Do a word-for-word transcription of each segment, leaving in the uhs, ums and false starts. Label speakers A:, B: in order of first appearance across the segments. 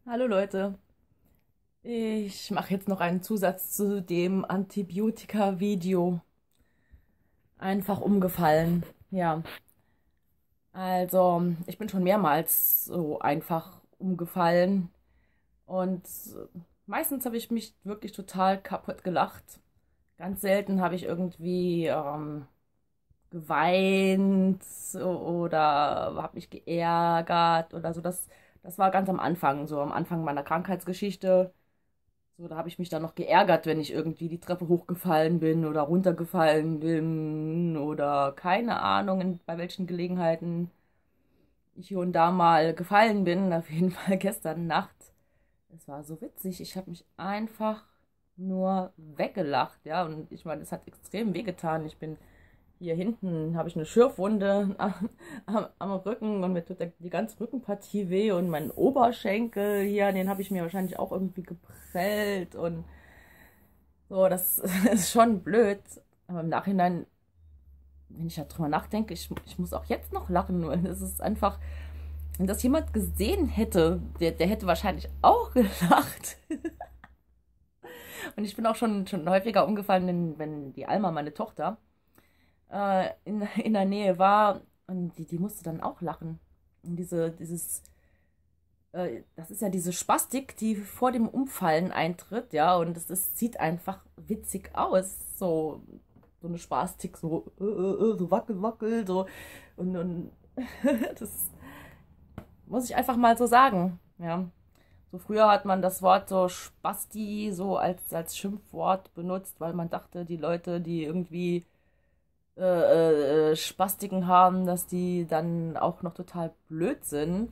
A: Hallo Leute, ich mache jetzt noch einen Zusatz zu dem Antibiotika-Video. Einfach umgefallen. Ja, also ich bin schon mehrmals so einfach umgefallen und meistens habe ich mich wirklich total kaputt gelacht. Ganz selten habe ich irgendwie ähm, geweint oder habe mich geärgert oder so. Das, das war ganz am Anfang, so am Anfang meiner Krankheitsgeschichte. So, da habe ich mich dann noch geärgert, wenn ich irgendwie die Treppe hochgefallen bin oder runtergefallen bin oder keine Ahnung, in, bei welchen Gelegenheiten ich hier und da mal gefallen bin. Auf jeden Fall gestern Nacht. Es war so witzig. Ich habe mich einfach nur weggelacht, ja. Und ich meine, es hat extrem wehgetan. Ich bin hier hinten, habe ich eine Schürfwunde am, am, am Rücken und mir tut der, die ganze Rückenpartie weh und mein Oberschenkel hier, den habe ich mir wahrscheinlich auch irgendwie geprellt und so, das ist schon blöd. Aber im Nachhinein, wenn ich darüber nachdenke, ich, ich muss auch jetzt noch lachen, nur es ist einfach, wenn das jemand gesehen hätte, der, der hätte wahrscheinlich auch gelacht. Und ich bin auch schon, schon häufiger umgefallen, wenn, wenn die Alma, meine Tochter, äh, in, in der Nähe war und die, die musste dann auch lachen. Und diese, dieses, äh, das ist ja diese Spastik, die vor dem Umfallen eintritt, ja, und das, das sieht einfach witzig aus. So, so eine Spastik, so, äh, äh, äh, so wackel, wackel, so. Und, und das muss ich einfach mal so sagen, ja. So früher hat man das Wort so Spasti so als, als Schimpfwort benutzt, weil man dachte, die Leute, die irgendwie äh, äh, Spastiken haben, dass die dann auch noch total blöd sind.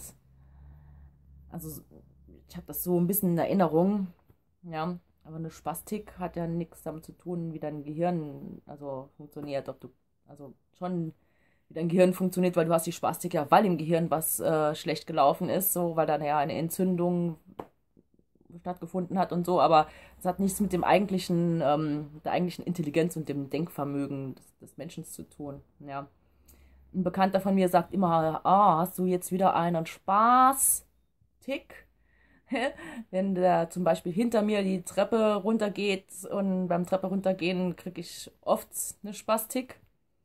A: Also ich habe das so ein bisschen in Erinnerung, ja. Aber eine Spastik hat ja nichts damit zu tun, wie dein Gehirn also funktioniert. Ob du, also schon wie dein Gehirn funktioniert, weil du hast die Spastik ja, weil im Gehirn was äh, schlecht gelaufen ist, so, weil dann ja eine Entzündung stattgefunden hat und so, aber es hat nichts mit dem eigentlichen, ähm, der eigentlichen Intelligenz und dem Denkvermögen des, des Menschen zu tun. Ja. Ein Bekannter von mir sagt immer, ah, hast du jetzt wieder einen Spaß-Tick? Wenn der zum Beispiel hinter mir die Treppe runtergeht und beim Treppe runtergehen kriege ich oft eine Spastik.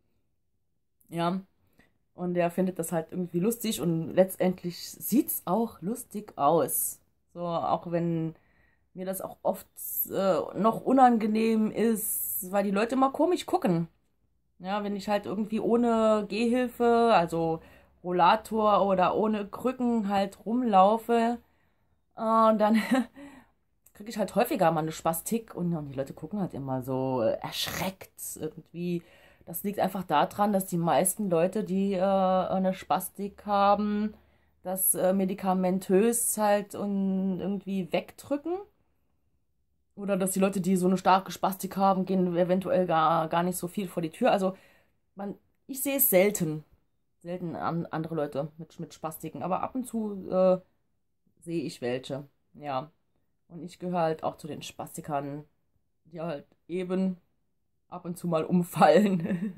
A: Ja. Und er findet das halt irgendwie lustig und letztendlich sieht es auch lustig aus. So, auch wenn mir das auch oft äh, noch unangenehm ist, weil die Leute immer komisch gucken. Ja, wenn ich halt irgendwie ohne Gehhilfe, also Rollator oder ohne Krücken halt rumlaufe, äh, dann kriege ich halt häufiger mal eine Spastik und, und die Leute gucken halt immer so äh, erschreckt irgendwie. Das liegt einfach daran, dass die meisten Leute, die äh, eine Spastik haben, das äh, medikamentös halt und irgendwie wegdrücken. Oder dass die Leute, die so eine starke Spastik haben, gehen eventuell gar, gar nicht so viel vor die Tür. Also man, ich sehe es selten. Selten an andere Leute mit, mit Spastiken. Aber ab und zu äh, sehe ich welche. Ja. Und ich gehöre halt auch zu den Spastikern, die halt eben ab und zu mal umfallen.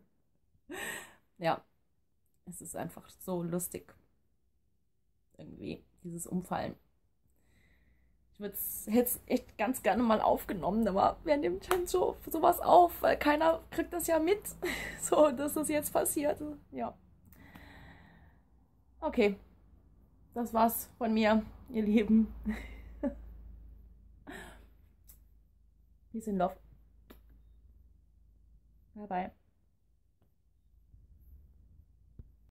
A: Ja, es ist einfach so lustig. Irgendwie, dieses Umfallen. Ich hätte es echt ganz gerne mal aufgenommen, aber wer nimmt denn so sowas auf? Weil keiner kriegt das ja mit, so dass das jetzt passiert. Ja. Okay, das war's von mir, ihr Lieben. Peace and love. Bye bye.